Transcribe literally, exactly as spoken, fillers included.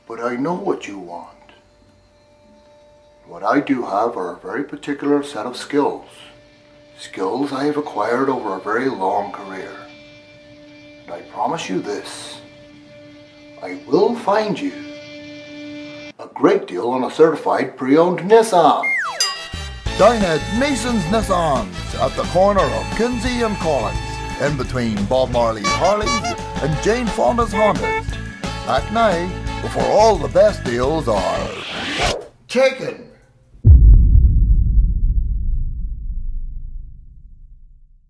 But I know what you want. What I do have are a very particular set of skills. Skills I have acquired over a very long career. And I promise you this. I will find you a great deal on a certified pre-owned Nissan. Down at Neeson's Nissans at the corner of Kinsey and Collins, in between Bob Marley's Harleys and Jane Fonda's Hondas. Act now before all the best deals are taken.